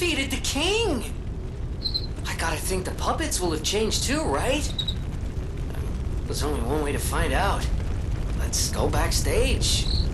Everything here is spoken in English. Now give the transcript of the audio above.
defeated the king! I gotta think the puppets will have changed too, right? There's only one way to find out. Let's go backstage.